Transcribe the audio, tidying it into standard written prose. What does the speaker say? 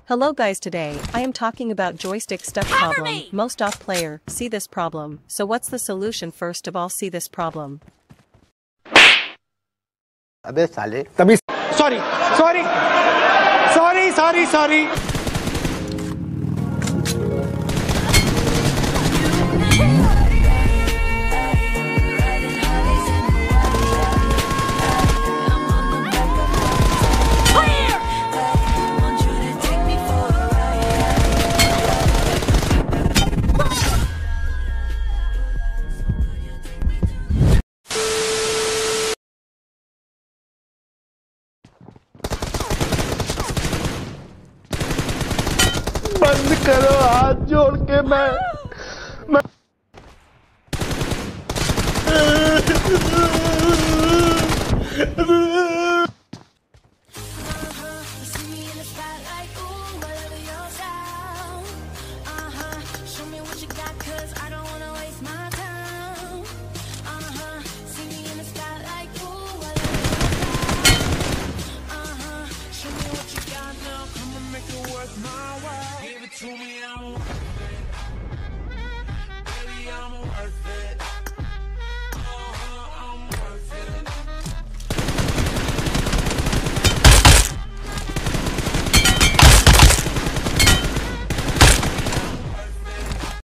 Hello guys, today I am talking about joystick stuck problem. Most off player see this problem. So what's the solution? First of all, see this problem. अबे साले तभी sorry बंद करो हाथ जोड़ के मैं